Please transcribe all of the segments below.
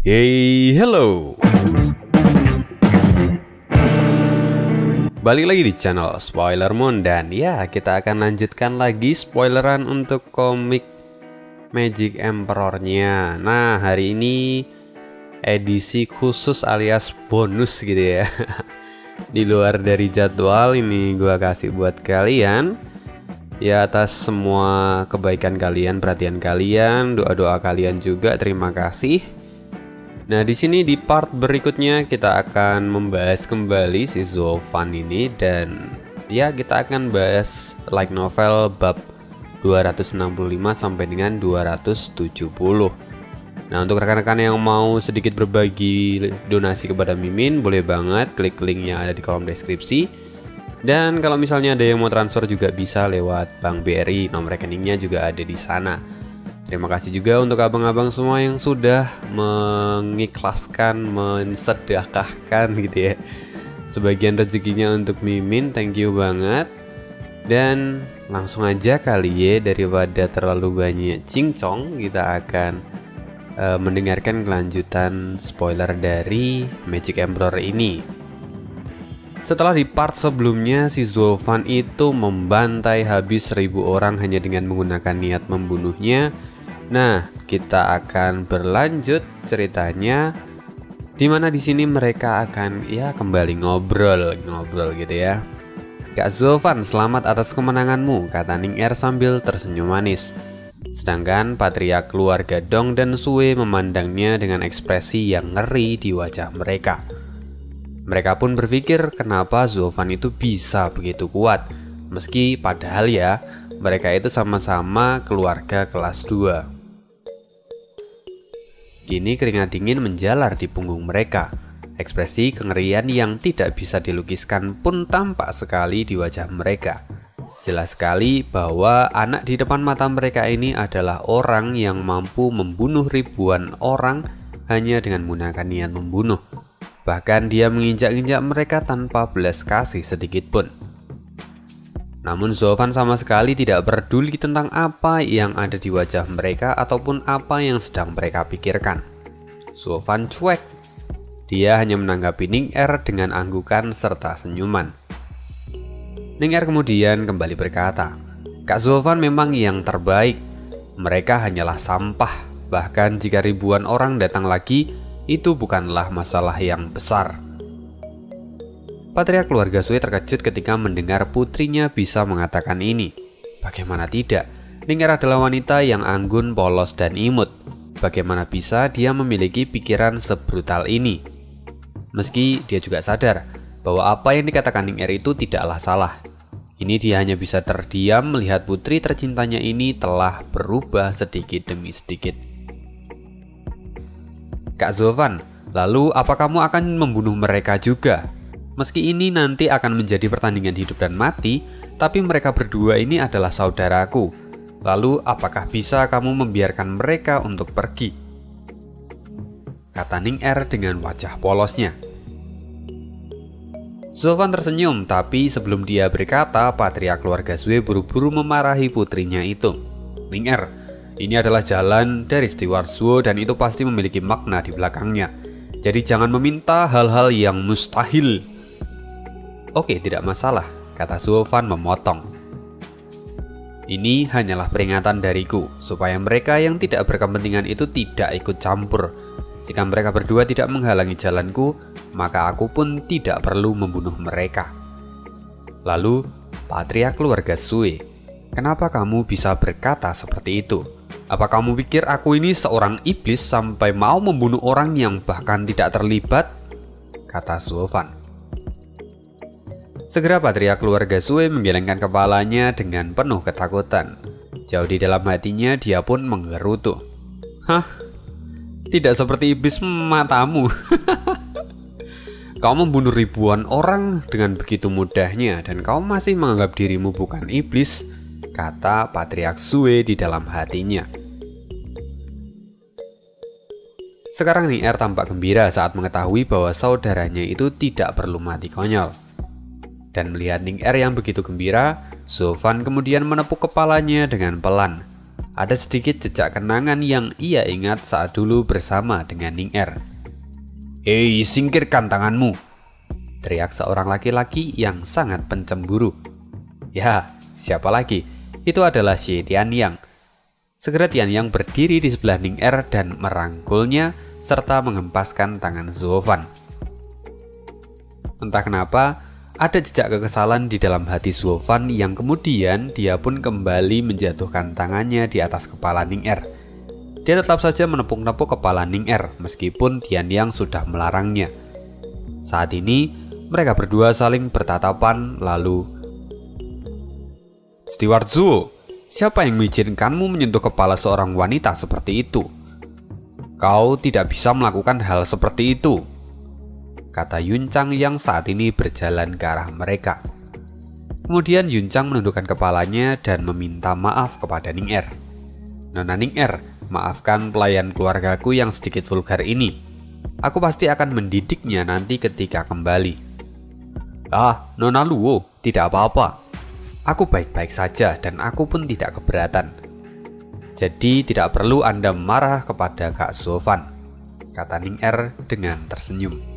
Hey, hello. Balik lagi di channel Spoiler Moon. Dan ya, kita akan lanjutkan lagi spoileran untuk komik Magic Emperor-nya. Nah, hari ini edisi khusus alias bonus gitu ya. Di luar dari jadwal ini gua kasih buat kalian. Ya, atas semua kebaikan kalian, perhatian kalian, doa-doa kalian juga, terima kasih. Nah, di sini di part berikutnya kita akan membahas kembali si Zovan ini, dan ya kita akan bahas light novel bab 265 sampai dengan 270. Nah, untuk rekan-rekan yang mau sedikit berbagi donasi kepada Mimin, boleh banget klik link yang ada di kolom deskripsi. Dan kalau misalnya ada yang mau transfer juga bisa lewat Bank BRI, nomor rekeningnya juga ada di sana. Terima kasih juga untuk abang-abang semua yang sudah mengikhlaskan, mensedekahkan gitu ya, sebagian rezekinya untuk Mimin. Thank you banget. Dan langsung aja kali ya, daripada terlalu banyak cincong, kita akan mendengarkan kelanjutan spoiler dari Magic Emperor ini. Setelah di part sebelumnya si Zovan itu membantai habis 1000 orang hanya dengan menggunakan niat membunuhnya. Nah, kita akan berlanjut ceritanya, dimana di sini mereka akan ya kembali ngobrol gitu ya. Kak Zovan, selamat atas kemenanganmu, kata Ning Er sambil tersenyum manis. Sedangkan patriark keluarga Dong dan Sue memandangnya dengan ekspresi yang ngeri di wajah mereka. Mereka pun berpikir kenapa Zovan itu bisa begitu kuat, meski padahal ya mereka itu sama-sama keluarga kelas 2. Kini keringat dingin menjalar di punggung mereka. Ekspresi kengerian yang tidak bisa dilukiskan pun tampak sekali di wajah mereka. Jelas sekali bahwa anak di depan mata mereka ini adalah orang yang mampu membunuh ribuan orang hanya dengan menggunakan niat membunuh. Bahkan dia menginjak-injak mereka tanpa belas kasih sedikit pun. Namun Zovan sama sekali tidak peduli tentang apa yang ada di wajah mereka ataupun apa yang sedang mereka pikirkan. Zovan cuek. Dia hanya menanggapi Ning Er dengan anggukan serta senyuman. Ning Er kemudian kembali berkata, Kak Zovan memang yang terbaik. Mereka hanyalah sampah. Bahkan jika ribuan orang datang lagi, itu bukanlah masalah yang besar. Patriark keluarga Sue terkejut ketika mendengar putrinya bisa mengatakan ini. Bagaimana tidak? Ning Er adalah wanita yang anggun, polos, dan imut. Bagaimana bisa dia memiliki pikiran sebrutal ini? Meski dia juga sadar bahwa apa yang dikatakan Ning Er itu tidaklah salah. Ini dia hanya bisa terdiam melihat putri tercintanya ini telah berubah sedikit demi sedikit. Kak Zovan, lalu apa kamu akan membunuh mereka juga? Meski ini nanti akan menjadi pertandingan hidup dan mati, tapi mereka berdua ini adalah saudaraku. Lalu apakah bisa kamu membiarkan mereka untuk pergi? Kata Ning Er dengan wajah polosnya. Zovan tersenyum, tapi sebelum dia berkata, patriark keluarga Sue buru-buru memarahi putrinya itu. Ning Er, ini adalah jalan dari Steward Sue dan itu pasti memiliki makna di belakangnya. Jadi jangan meminta hal-hal yang mustahil. Oke, tidak masalah, kata Zovan memotong. Ini hanyalah peringatan dariku, supaya mereka yang tidak berkepentingan itu tidak ikut campur. Jika mereka berdua tidak menghalangi jalanku, maka aku pun tidak perlu membunuh mereka. Lalu, patriark keluarga Sue, kenapa kamu bisa berkata seperti itu? Apa kamu pikir aku ini seorang iblis sampai mau membunuh orang yang bahkan tidak terlibat? Kata Zovan. Segera patriark keluarga Sue menggelengkan kepalanya dengan penuh ketakutan. Jauh di dalam hatinya dia pun menggerutu. Hah? Tidak seperti iblis matamu. Kau membunuh ribuan orang dengan begitu mudahnya dan kau masih menganggap dirimu bukan iblis, kata patriark Sue di dalam hatinya. Sekarang Ning Er tampak gembira saat mengetahui bahwa saudaranya itu tidak perlu mati konyol. Dan melihat Ning Er yang begitu gembira, Zovan kemudian menepuk kepalanya dengan pelan. Ada sedikit jejak kenangan yang ia ingat saat dulu bersama dengan Ning Er. "Hei, singkirkan tanganmu!" teriak seorang laki-laki yang sangat pencemburu. Ya, siapa lagi? Itu adalah Xie Tianyang. Segera Tianyang berdiri di sebelah Ning Er dan merangkulnya serta mengempaskan tangan Zuo Fan. Entah kenapa, ada jejak kekesalan di dalam hati Zuo Fan yang kemudian dia pun kembali menjatuhkan tangannya di atas kepala Ning Er. Dia tetap saja menepuk-nepuk kepala Ning Er meskipun Tianyang sudah melarangnya. Saat ini, mereka berdua saling bertatapan lalu, "Steward Zuo, siapa yang mengizinkanmu menyentuh kepala seorang wanita seperti itu? Kau tidak bisa melakukan hal seperti itu," kata Yuncang yang saat ini berjalan ke arah mereka. Kemudian Yuncang menundukkan kepalanya dan meminta maaf kepada Ning Er. "Nona Ning Er, maafkan pelayan keluargaku yang sedikit vulgar ini. Aku pasti akan mendidiknya nanti ketika kembali." "Ah, Nona Luo, tidak apa-apa. Aku baik-baik saja dan aku pun tidak keberatan. Jadi tidak perlu Anda marah kepada Kak Zuo Fan," kata Ning Er dengan tersenyum.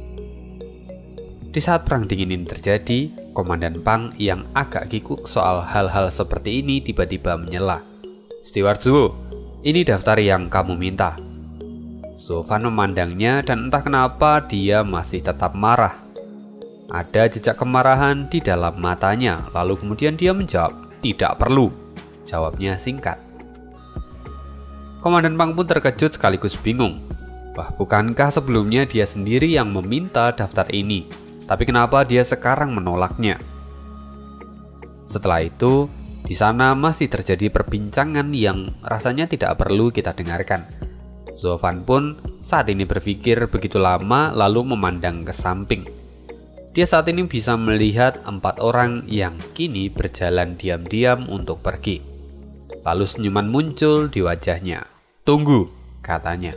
Di saat perang dingin ini terjadi, Komandan Pang yang agak kikuk soal hal-hal seperti ini tiba-tiba menyela. "Steward Zuo, ini daftar yang kamu minta." Zuo Fan memandangnya dan entah kenapa dia masih tetap marah. Ada jejak kemarahan di dalam matanya, lalu kemudian dia menjawab, "Tidak perlu." Jawabnya singkat. Komandan Pang pun terkejut sekaligus bingung. Wah, bukankah sebelumnya dia sendiri yang meminta daftar ini? Tapi kenapa dia sekarang menolaknya? Setelah itu, di sana masih terjadi perbincangan yang rasanya tidak perlu kita dengarkan. Zuo Fan pun saat ini berpikir begitu lama lalu memandang ke samping. Dia saat ini bisa melihat 4 orang yang kini berjalan diam-diam untuk pergi. Lalu senyuman muncul di wajahnya. "Tunggu," katanya.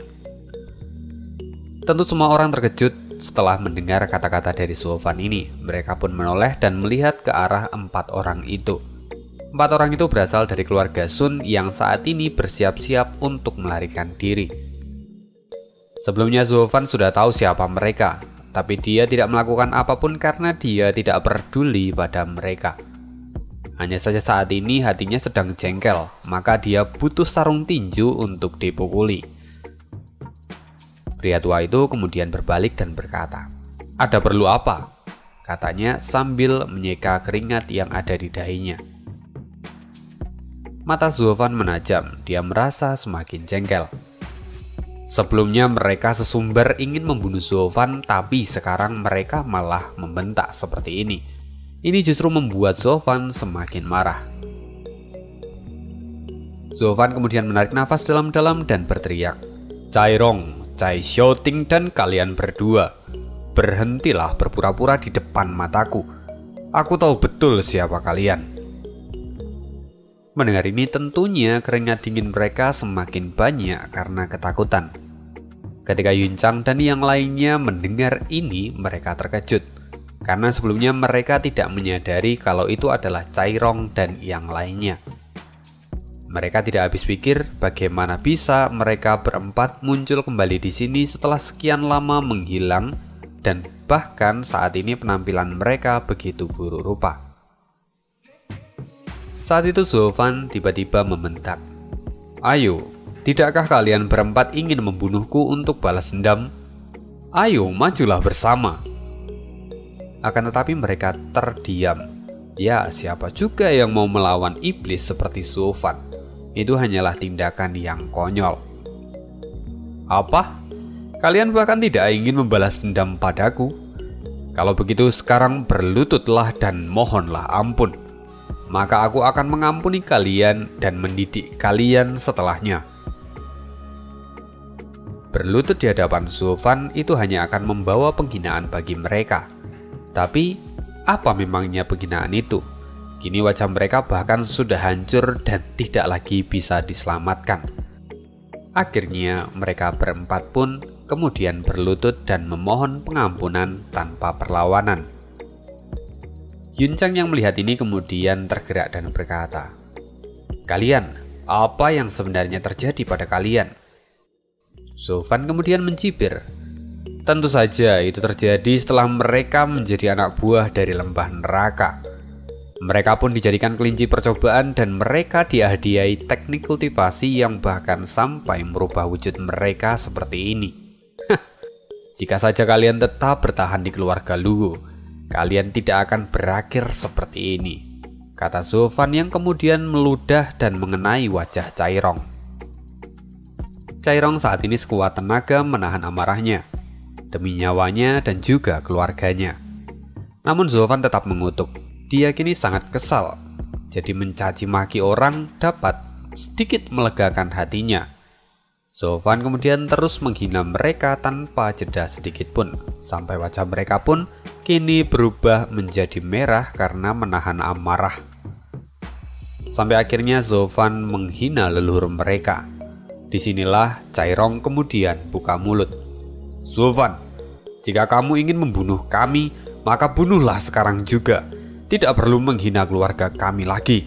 Tentu semua orang terkejut setelah mendengar kata-kata dari Zuo Fan ini. Mereka pun menoleh dan melihat ke arah 4 orang itu. 4 orang itu berasal dari keluarga Sun yang saat ini bersiap-siap untuk melarikan diri. Sebelumnya Zuo Fan sudah tahu siapa mereka, tapi dia tidak melakukan apapun karena dia tidak peduli pada mereka. Hanya saja saat ini hatinya sedang jengkel, maka dia butuh sarung tinju untuk dipukuli. Pria tua itu kemudian berbalik dan berkata, "Ada perlu apa?" katanya sambil menyeka keringat yang ada di dahinya. Mata Zuo Fan menajam, dia merasa semakin jengkel. Sebelumnya mereka sesumber ingin membunuh Zuo Fan, tapi sekarang mereka malah membentak seperti ini. Ini justru membuat Zuo Fan semakin marah. Zuo Fan kemudian menarik nafas dalam-dalam dan berteriak, "Cai Rong, Cai Xiaoting dan kalian berdua, berhentilah berpura-pura di depan mataku. Aku tahu betul siapa kalian." Mendengar ini tentunya keringat dingin mereka semakin banyak karena ketakutan. Ketika Yuncang dan yang lainnya mendengar ini, mereka terkejut. Karena sebelumnya mereka tidak menyadari kalau itu adalah Cai Rong dan yang lainnya. Mereka tidak habis pikir bagaimana bisa mereka berempat muncul kembali di sini setelah sekian lama menghilang dan bahkan saat ini penampilan mereka begitu buruk rupa. Saat itu Zuo Fan tiba-tiba membentak, "Ayo, tidakkah kalian berempat ingin membunuhku untuk balas dendam? Ayo, majulah bersama." Akan tetapi mereka terdiam. Ya, siapa juga yang mau melawan iblis seperti Zuo Fan? Itu hanyalah tindakan yang konyol. "Apa? Kalian bahkan tidak ingin membalas dendam padaku? Kalau begitu sekarang berlututlah dan mohonlah ampun. Maka aku akan mengampuni kalian dan mendidik kalian setelahnya." Berlutut di hadapan Zuo Fan itu hanya akan membawa penghinaan bagi mereka. Tapi, apa memangnya penghinaan itu? Kini wajah mereka bahkan sudah hancur dan tidak lagi bisa diselamatkan. Akhirnya mereka berempat pun kemudian berlutut dan memohon pengampunan tanpa perlawanan. Yuncang yang melihat ini kemudian tergerak dan berkata, "Kalian, apa yang sebenarnya terjadi pada kalian? Zofan kemudian mencibir. Tentu saja itu terjadi setelah mereka menjadi anak buah dari lembah neraka. Mereka pun dijadikan kelinci percobaan dan mereka dihadiahi teknik kultivasi yang bahkan sampai merubah wujud mereka seperti ini. Jika saja kalian tetap bertahan di keluarga Luo, kalian tidak akan berakhir seperti ini, kata Zofan yang kemudian meludah dan mengenai wajah Cairong. Cairong saat ini sekuat tenaga menahan amarahnya demi nyawanya dan juga keluarganya. Namun Zofan tetap mengutuk. Dia kini sangat kesal. Jadi mencaci maki orang dapat sedikit melegakan hatinya. Zofan kemudian terus menghina mereka tanpa jeda sedikit pun, sampai wajah mereka pun kini berubah menjadi merah karena menahan amarah. Sampai akhirnya Zofan menghina leluhur mereka. Disinilah Cairong kemudian buka mulut. Zofan, jika kamu ingin membunuh kami, maka bunuhlah sekarang juga. Tidak perlu menghina keluarga kami lagi.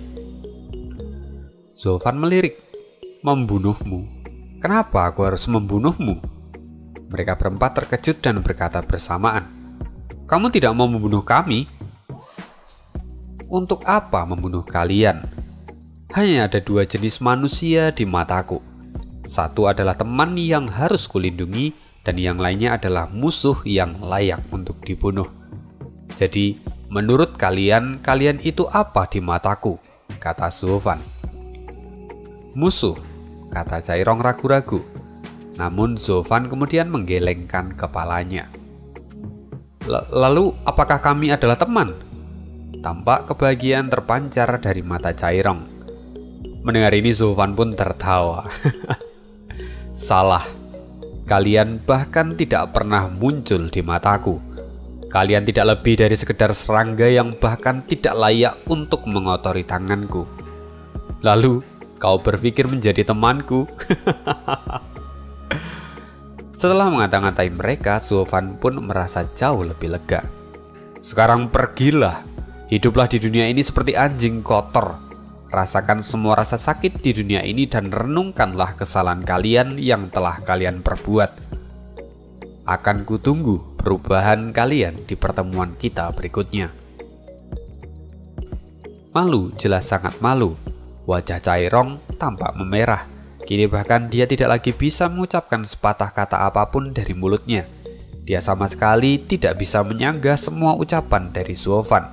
Zofan melirik. Membunuhmu? Kenapa aku harus membunuhmu? Mereka berempat terkejut dan berkata bersamaan. Kamu tidak mau membunuh kami? Untuk apa membunuh kalian? Hanya ada dua jenis manusia di mataku. Satu adalah teman yang harus kulindungi, dan yang lainnya adalah musuh yang layak untuk dibunuh. Jadi, menurut kalian itu apa di mataku? Kata Zofan. Musuh, kata Cairong ragu-ragu. Namun Zofan kemudian menggelengkan kepalanya. Lalu, apakah kami adalah teman? Tampak kebahagiaan terpancar dari mata Cairong. Mendengar ini Zofan pun tertawa. Salah. Kalian bahkan tidak pernah muncul di mataku. Kalian tidak lebih dari sekedar serangga yang bahkan tidak layak untuk mengotori tanganku. Lalu, kau berpikir menjadi temanku? Setelah mengata-ngatai mereka, Zofan pun merasa jauh lebih lega. Sekarang pergilah. Hiduplah di dunia ini seperti anjing kotor. Rasakan semua rasa sakit di dunia ini dan renungkanlah kesalahan kalian yang telah kalian perbuat. Akan kutunggu perubahan kalian di pertemuan kita berikutnya. Malu, jelas sangat malu. Wajah Cairong tampak memerah. Kini bahkan dia tidak lagi bisa mengucapkan sepatah kata apapun dari mulutnya. Dia sama sekali tidak bisa menyanggah semua ucapan dari Zofan.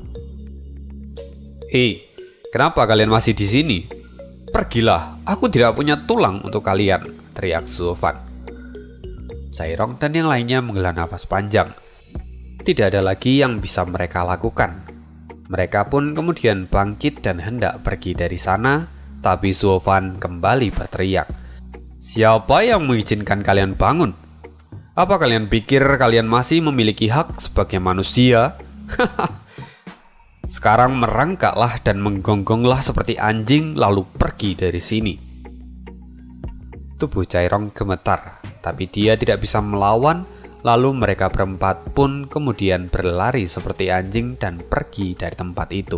Hei, kenapa kalian masih di sini? Pergilah, aku tidak punya tulang untuk kalian, teriak Zofan. Cairong dan yang lainnya menghela nafas panjang. Tidak ada lagi yang bisa mereka lakukan. Mereka pun kemudian bangkit dan hendak pergi dari sana, tapi Zofan kembali berteriak. Siapa yang mengizinkan kalian bangun? Apa kalian pikir kalian masih memiliki hak sebagai manusia? Sekarang merangkaklah dan menggonggonglah seperti anjing lalu pergi dari sini. Tubuh Cairong gemetar, tapi dia tidak bisa melawan. Lalu mereka berempat pun kemudian berlari seperti anjing dan pergi dari tempat itu.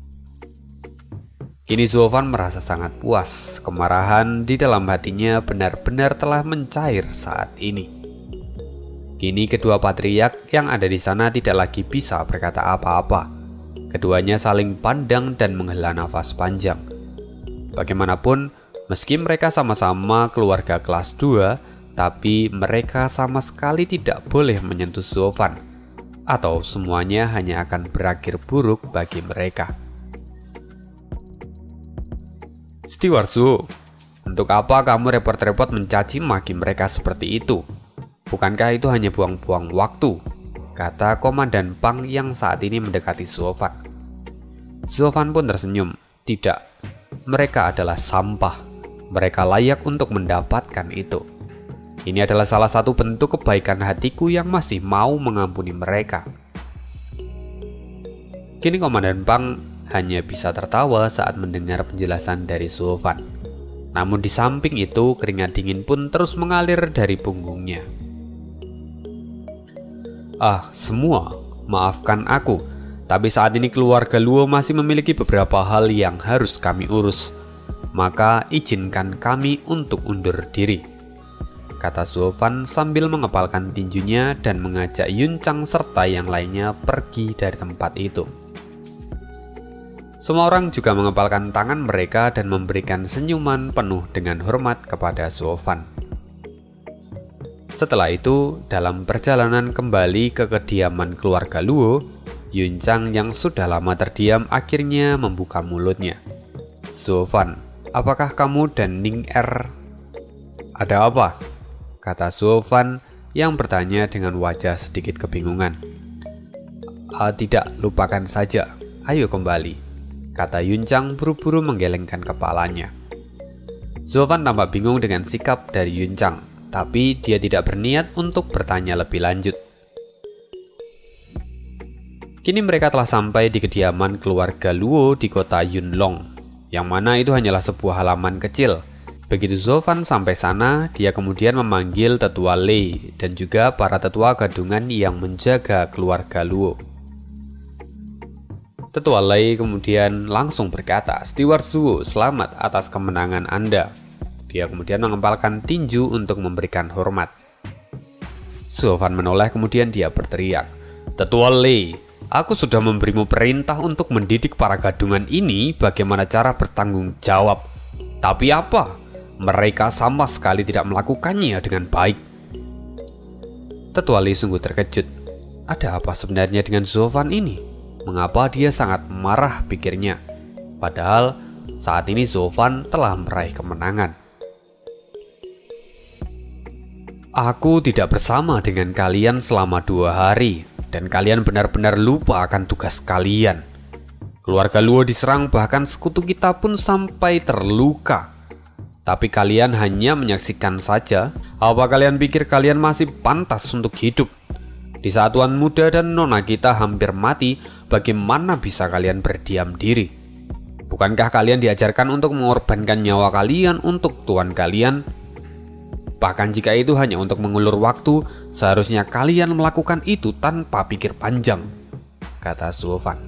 Kini Zofan merasa sangat puas. Kemarahan di dalam hatinya benar-benar telah mencair saat ini. Kini kedua patriark yang ada di sana tidak lagi bisa berkata apa-apa. Keduanya saling pandang dan menghela nafas panjang. Bagaimanapun, meski mereka sama-sama keluarga kelas 2, tapi mereka sama sekali tidak boleh menyentuh Zofan, atau semuanya hanya akan berakhir buruk bagi mereka. Steward Zhou, untuk apa kamu repot-repot mencaci maki mereka seperti itu? Bukankah itu hanya buang-buang waktu? Kata Komandan Pang yang saat ini mendekati Zofan. Zofan pun tersenyum. Tidak, mereka adalah sampah. Mereka layak untuk mendapatkan itu. Ini adalah salah satu bentuk kebaikan hatiku yang masih mau mengampuni mereka. Kini Komandan Pang hanya bisa tertawa saat mendengar penjelasan dari Zofan. Namun di samping itu keringat dingin pun terus mengalir dari punggungnya. Semua, maafkan aku. Tapi saat ini keluarga Luo masih memiliki beberapa hal yang harus kami urus. maka izinkan kami untuk undur diri, kata Suofan sambil mengepalkan tinjunya dan mengajak Yuncang serta yang lainnya pergi dari tempat itu. Semua orang juga mengepalkan tangan mereka dan memberikan senyuman penuh dengan hormat kepada Suofan. Setelah itu, dalam perjalanan kembali ke kediaman keluarga Luo, Yuncang yang sudah lama terdiam akhirnya membuka mulutnya. Suofan, apakah kamu dan Ning Er? Ada apa? Kata Suofan yang bertanya dengan wajah sedikit kebingungan. Tidak, lupakan saja. Ayo kembali, kata Yuncang buru-buru menggelengkan kepalanya. Suofan tampak bingung dengan sikap dari Yuncang, tapi dia tidak berniat untuk bertanya lebih lanjut. Kini mereka telah sampai di kediaman keluarga Luo di kota Yunlong, yang mana itu hanyalah sebuah halaman kecil. Begitu Suofan sampai sana, dia kemudian memanggil tetua Lei dan juga para tetua gadungan yang menjaga keluarga Luo. Tetua Lei kemudian langsung berkata, "Steward Luo, selamat atas kemenangan Anda." Dia kemudian mengempalkan tinju untuk memberikan hormat. Suofan menoleh, kemudian dia berteriak, "Tetua Lei, aku sudah memberimu perintah untuk mendidik para gadungan ini bagaimana cara bertanggung jawab. Tapi apa? Mereka sama sekali tidak melakukannya dengan baik." Tetua Lei sungguh terkejut. Ada apa sebenarnya dengan Suofan ini? Mengapa dia sangat marah, pikirnya. Padahal saat ini Suofan telah meraih kemenangan. "Aku tidak bersama dengan kalian selama 2 hari, dan kalian benar-benar lupa akan tugas kalian. Keluarga Luo diserang, bahkan sekutu kita pun sampai terluka. Tapi kalian hanya menyaksikan saja. Apa kalian pikir kalian masih pantas untuk hidup? Di saat tuan muda dan nona kita hampir mati, bagaimana bisa kalian berdiam diri? Bukankah kalian diajarkan untuk mengorbankan nyawa kalian untuk tuan kalian? Bahkan jika itu hanya untuk mengulur waktu, seharusnya kalian melakukan itu tanpa pikir panjang," kata Suofan.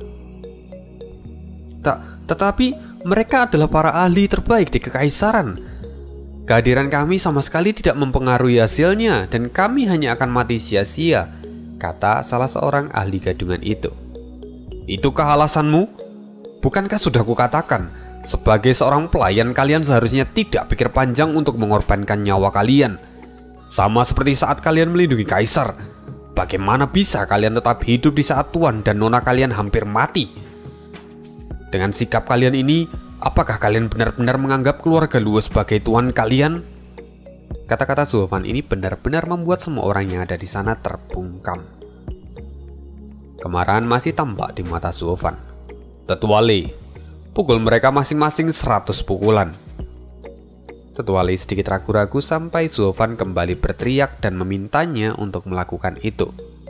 Tetapi mereka adalah para ahli terbaik di kekaisaran. Kehadiran kami sama sekali tidak mempengaruhi hasilnya, dan kami hanya akan mati sia-sia, kata salah seorang ahli gadungan itu. "Itukah alasanmu? Bukankah sudah kukatakan, sebagai seorang pelayan kalian seharusnya tidak pikir panjang untuk mengorbankan nyawa kalian. Sama seperti saat kalian melindungi kaisar. Bagaimana bisa kalian tetap hidup di saat tuan dan nona kalian hampir mati? Dengan sikap kalian ini, apakah kalian benar-benar menganggap keluarga Luo sebagai tuan kalian?" Kata-kata Suofan ini benar-benar membuat semua orang yang ada di sana terbungkam. Kemarahan masih tampak di mata Suofan. "Tetua Lei, pukul mereka masing-masing 100 pukulan." Tetua Lei sedikit ragu-ragu sampai Suofan kembali berteriak dan memintanya untuk melakukan itu.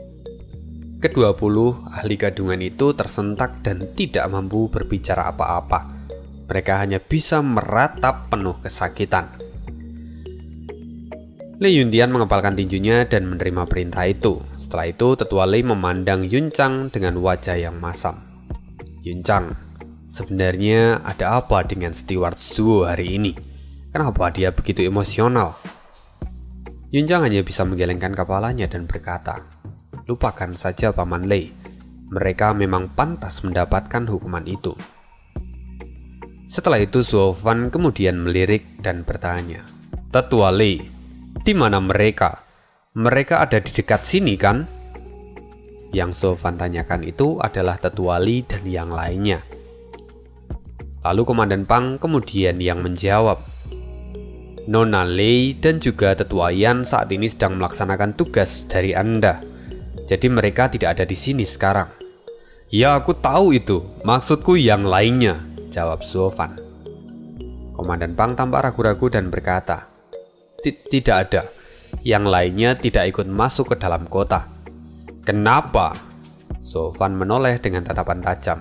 Ke-20 ahli gadungan itu tersentak dan tidak mampu berbicara apa-apa. Mereka hanya bisa meratap penuh kesakitan. Lei Yuntian mengepalkan tinjunya dan menerima perintah itu. Setelah itu, Tetua Lei memandang Yuncang dengan wajah yang masam. "Yuncang, sebenarnya ada apa dengan Steward Luo hari ini? Kenapa dia begitu emosional?" Yuncang hanya bisa menggelengkan kepalanya dan berkata, "Lupakan saja Paman Lei. Mereka memang pantas mendapatkan hukuman itu." Setelah itu Suofan kemudian melirik dan bertanya, "Tetua Lei, di mana mereka? Mereka ada di dekat sini kan?" Yang Suofan tanyakan itu adalah Tetua Lei dan yang lainnya. Lalu Komandan Pang kemudian yang menjawab, "Nona Lei dan juga Tetua Yan saat ini sedang melaksanakan tugas dari Anda. Jadi mereka tidak ada di sini sekarang." "Ya, aku tahu itu. Maksudku yang lainnya," jawab Suofan. Komandan Pang tampak ragu-ragu dan berkata, "Tidak ada. Yang lainnya tidak ikut masuk ke dalam kota." "Kenapa?" Suofan menoleh dengan tatapan tajam.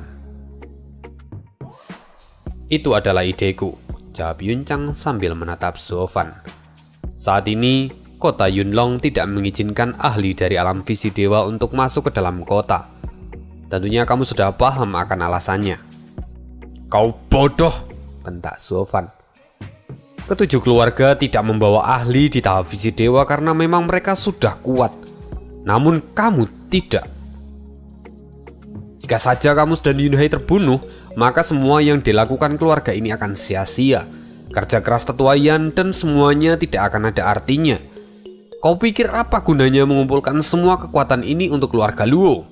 "Itu adalah ideku," jawab Yuncang sambil menatap Suofan. "Saat ini, kota Yunlong tidak mengizinkan ahli dari alam visi dewa untuk masuk ke dalam kota. Tentunya kamu sudah paham akan alasannya." "Kau bodoh," bentak Suofan. Ketujuh keluarga tidak membawa ahli di tahap visi dewa karena memang mereka sudah kuat. Namun kamu tidak. Jika saja kamu dan Yunhai terbunuh, maka semua yang dilakukan keluarga ini akan sia-sia. Kerja keras tetuaian dan semuanya tidak akan ada artinya. Kau pikir apa gunanya mengumpulkan semua kekuatan ini untuk keluarga Luo?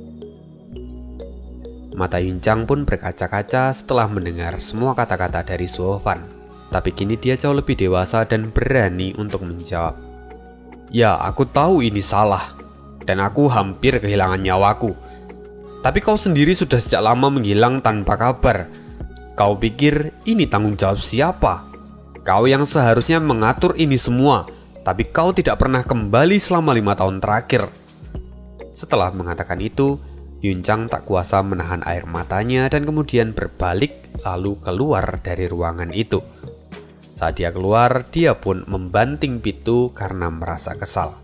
Mata Yuncang pun berkaca-kaca setelah mendengar semua kata-kata dari Zuofan. Tapi kini dia jauh lebih dewasa dan berani untuk menjawab. Ya, aku tahu ini salah. Dan aku hampir kehilangan nyawaku. Tapi kau sendiri sudah sejak lama menghilang tanpa kabar. Kau pikir ini tanggung jawab siapa? Kau yang seharusnya mengatur ini semua. Tapi kau tidak pernah kembali selama 5 tahun terakhir. Setelah mengatakan itu, Yuncang tak kuasa menahan air matanya dan kemudian berbalik lalu keluar dari ruangan itu. Saat dia keluar, dia pun membanting pintu karena merasa kesal.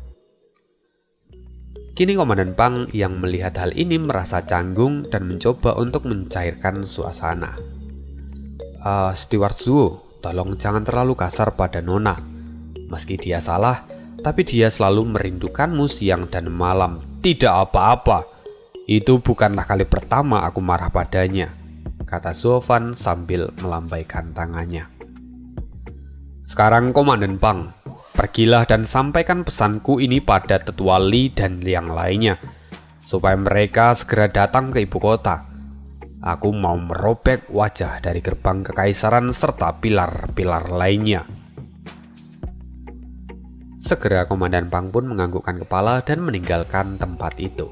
Kini Komandan Pang yang melihat hal ini merasa canggung dan mencoba untuk mencairkan suasana. Steward Zuo, tolong jangan terlalu kasar pada Nona. Meski dia salah, tapi dia selalu merindukanmu siang dan malam. Tidak apa-apa. Itu bukanlah kali pertama aku marah padanya, kata Zuofan sambil melambaikan tangannya. Sekarang Komandan Pang, pergilah dan sampaikan pesanku ini pada Tetua Li dan yang lainnya, supaya mereka segera datang ke ibu kota. Aku mau merobek wajah dari gerbang kekaisaran serta pilar-pilar lainnya. Segera Komandan Pang pun menganggukkan kepala dan meninggalkan tempat itu.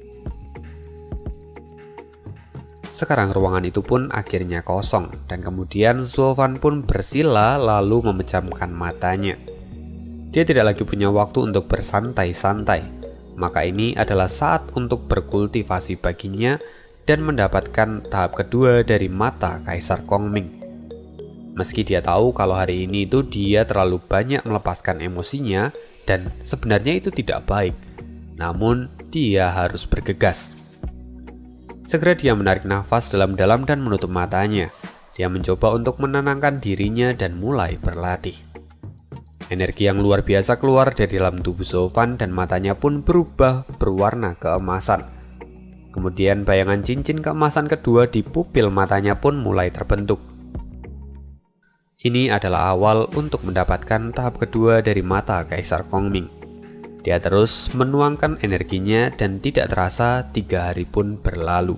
Sekarang ruangan itu pun akhirnya kosong dan kemudian Zuofan pun bersila lalu memejamkan matanya. Dia tidak lagi punya waktu untuk bersantai-santai, maka ini adalah saat untuk berkultivasi baginya dan mendapatkan tahap kedua dari mata Kaisar Kongming. Meski dia tahu kalau hari ini itu dia terlalu banyak melepaskan emosinya dan sebenarnya itu tidak baik, namun dia harus bergegas. Segera dia menarik nafas dalam-dalam dan menutup matanya. Dia mencoba untuk menenangkan dirinya dan mulai berlatih. Energi yang luar biasa keluar dari dalam tubuh Zuofan dan matanya pun berubah berwarna keemasan. Kemudian bayangan cincin keemasan kedua di pupil matanya pun mulai terbentuk. Ini adalah awal untuk mendapatkan tahap kedua dari mata Kaisar Kongming. Dia terus menuangkan energinya dan tidak terasa 3 hari pun berlalu.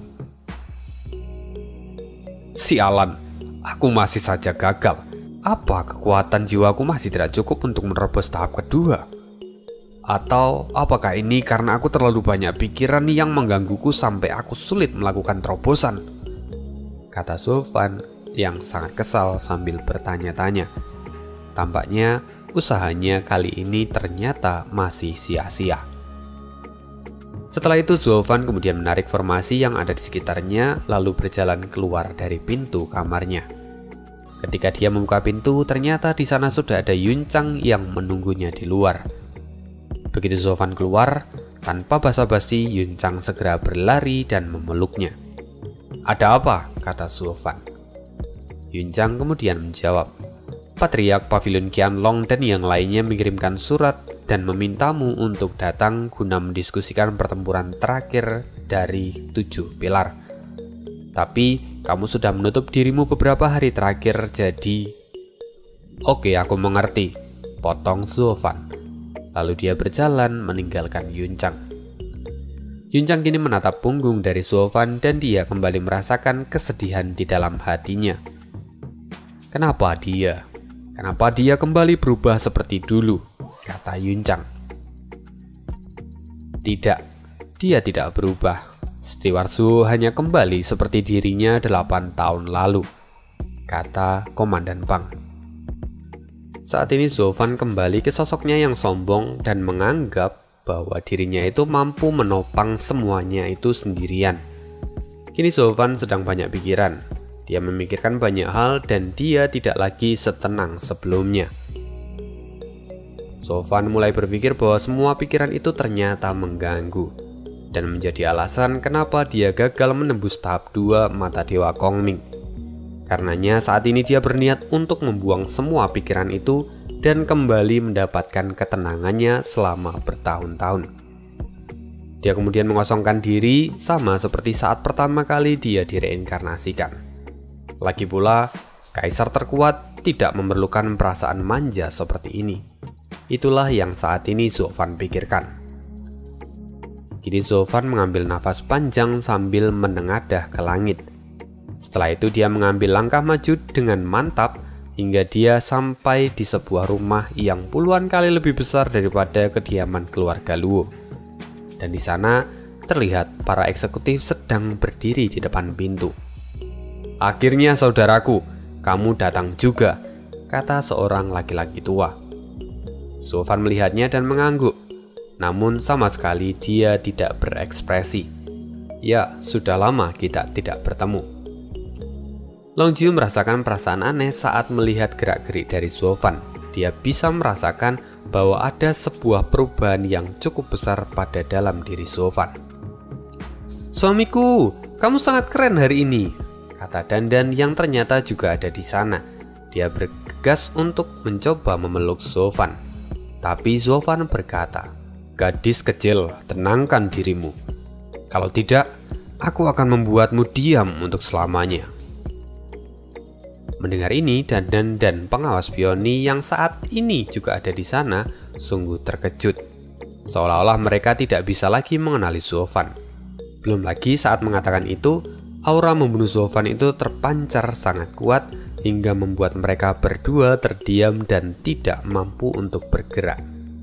Sialan, aku masih saja gagal. Apa kekuatan jiwaku masih tidak cukup untuk menerobos tahap kedua? Atau apakah ini karena aku terlalu banyak pikiran yang menggangguku sampai aku sulit melakukan terobosan? Kata Zuofan yang sangat kesal sambil bertanya-tanya. Tampaknya usahanya kali ini ternyata masih sia-sia. Setelah itu Zuofan kemudian menarik formasi yang ada di sekitarnya lalu berjalan keluar dari pintu kamarnya. Ketika dia membuka pintu, ternyata di sana sudah ada Yuncang yang menunggunya di luar. Begitu Zuofan keluar, tanpa basa-basi Yuncang segera berlari dan memeluknya. Ada apa? Kata Zuofan. Yuncang kemudian menjawab, Patriark Pavilion Qianlong dan yang lainnya mengirimkan surat dan memintamu untuk datang guna mendiskusikan pertempuran terakhir dari 7 pilar. Tapi kamu sudah menutup dirimu beberapa hari terakhir, jadi... Oke, aku mengerti, potong Zuofan. Lalu dia berjalan meninggalkan Yuncang. Yuncang kini menatap punggung dari Zuofan dan dia kembali merasakan kesedihan di dalam hatinya. Kenapa dia? Kenapa dia kembali berubah seperti dulu? Kata Yuncang. Tidak, dia tidak berubah. Steward Zuo hanya kembali seperti dirinya 8 tahun lalu, kata Komandan Pang. Saat ini Zuofan kembali ke sosoknya yang sombong dan menganggap bahwa dirinya itu mampu menopang semuanya itu sendirian. Kini Zuofan sedang banyak pikiran. Dia memikirkan banyak hal dan dia tidak lagi setenang sebelumnya. Zuofan mulai berpikir bahwa semua pikiran itu ternyata mengganggu dan menjadi alasan kenapa dia gagal menembus tahap 2 mata Dewa Kongming. Karenanya saat ini dia berniat untuk membuang semua pikiran itu dan kembali mendapatkan ketenangannya selama bertahun-tahun. Dia kemudian mengosongkan diri sama seperti saat pertama kali dia direinkarnasikan. Lagi pula, kaisar terkuat tidak memerlukan perasaan manja seperti ini. Itulah yang saat ini Zofan pikirkan. Kini Zofan mengambil nafas panjang sambil menengadah ke langit. Setelah itu dia mengambil langkah maju dengan mantap hingga dia sampai di sebuah rumah yang puluhan kali lebih besar daripada kediaman keluarga Luo. Dan di sana terlihat para eksekutif sedang berdiri di depan pintu. "Akhirnya saudaraku, kamu datang juga," kata seorang laki-laki tua. Zofan melihatnya dan mengangguk, namun sama sekali dia tidak berekspresi. Ya, sudah lama kita tidak bertemu. Longjiu merasakan perasaan aneh saat melihat gerak-gerik dari Zofan. Dia bisa merasakan bahwa ada sebuah perubahan yang cukup besar pada dalam diri Zofan. "Suamiku, kamu sangat keren hari ini," kata Dandan yang ternyata juga ada di sana. Dia bergegas untuk mencoba memeluk Zofan. Tapi Zofan berkata, "Gadis kecil, tenangkan dirimu. Kalau tidak, aku akan membuatmu diam untuk selamanya." Mendengar ini, Dandan dan pengawas Peony yang saat ini juga ada di sana sungguh terkejut. Seolah-olah mereka tidak bisa lagi mengenali Zofan. Belum lagi saat mengatakan itu, aura membunuh Zofan itu terpancar sangat kuat hingga membuat mereka berdua terdiam dan tidak mampu untuk bergerak.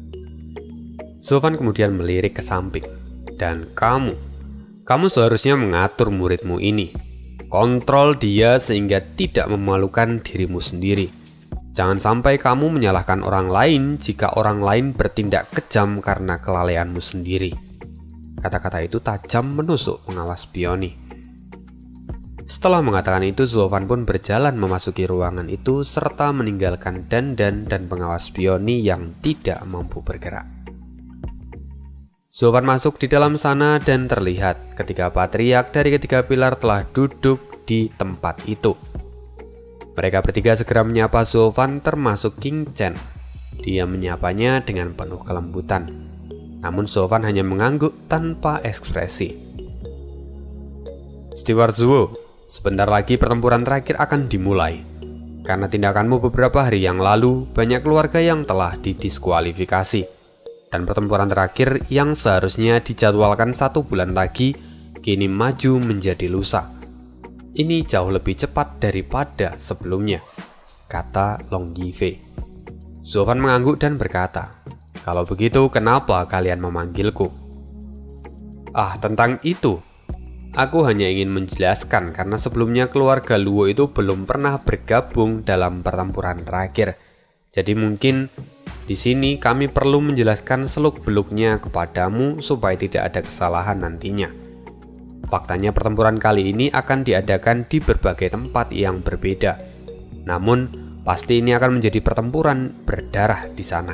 Zofan kemudian melirik ke samping. "Dan kamu seharusnya mengatur muridmu ini. Kontrol dia sehingga tidak memalukan dirimu sendiri. Jangan sampai kamu menyalahkan orang lain jika orang lain bertindak kejam karena kelalaianmu sendiri." Kata-kata itu tajam menusuk pengawas Peony. Setelah mengatakan itu, Zofan pun berjalan memasuki ruangan itu serta meninggalkan Dandan dan pengawas Peony yang tidak mampu bergerak. Zofan masuk di dalam sana dan terlihat ketika patriark dari ketiga pilar telah duduk di tempat itu. Mereka bertiga segera menyapa Zofan termasuk King Chen. Dia menyapanya dengan penuh kelembutan. Namun Zofan hanya mengangguk tanpa ekspresi. "Steward Zuo, sebentar lagi pertempuran terakhir akan dimulai. Karena tindakanmu beberapa hari yang lalu, banyak keluarga yang telah didiskualifikasi. Dan pertempuran terakhir yang seharusnya dijadwalkan 1 bulan lagi, kini maju menjadi lusa. Ini jauh lebih cepat daripada sebelumnya," kata Long Yifei. Zofan mengangguk dan berkata, "Kalau begitu kenapa kalian memanggilku?" Tentang itu. Aku hanya ingin menjelaskan karena sebelumnya keluarga Luo itu belum pernah bergabung dalam pertempuran terakhir. Jadi mungkin di sini kami perlu menjelaskan seluk-beluknya kepadamu supaya tidak ada kesalahan nantinya. Faktanya pertempuran kali ini akan diadakan di berbagai tempat yang berbeda. Namun, pasti ini akan menjadi pertempuran berdarah di sana.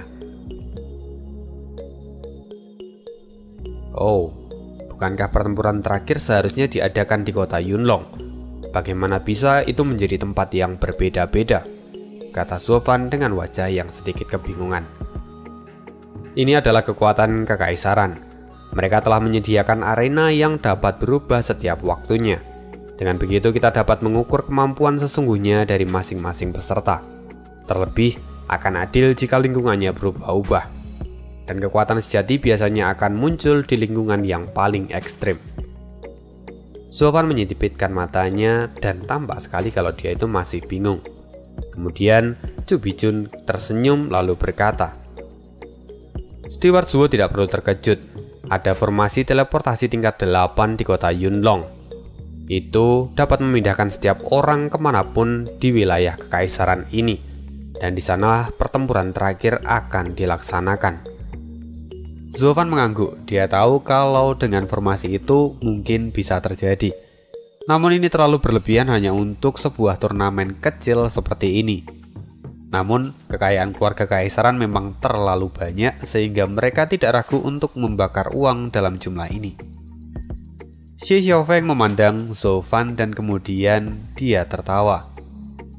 "Oh, bukankah pertempuran terakhir seharusnya diadakan di kota Yunlong? Bagaimana bisa itu menjadi tempat yang berbeda-beda?" kata Zofan dengan wajah yang sedikit kebingungan. "Ini adalah kekuatan kekaisaran. Mereka telah menyediakan arena yang dapat berubah setiap waktunya. Dengan begitu kita dapat mengukur kemampuan sesungguhnya dari masing-masing peserta. Terlebih, akan adil jika lingkungannya berubah-ubah. Dan kekuatan sejati biasanya akan muncul di lingkungan yang paling ekstrim." Zofan menyipitkan matanya dan tampak sekali kalau dia itu masih bingung. Kemudian Chu Bijun tersenyum lalu berkata, "Steward Zuo tidak perlu terkejut. Ada formasi teleportasi tingkat 8 di kota Yunlong. Itu dapat memindahkan setiap orang kemanapun di wilayah kekaisaran ini. Dan di sanalah pertempuran terakhir akan dilaksanakan." Zofan mengangguk. Dia tahu kalau dengan formasi itu mungkin bisa terjadi. Namun ini terlalu berlebihan hanya untuk sebuah turnamen kecil seperti ini. Namun, kekayaan keluarga kekaisaran memang terlalu banyak sehingga mereka tidak ragu untuk membakar uang dalam jumlah ini. Xie Xiaofeng memandang Zofan dan kemudian dia tertawa.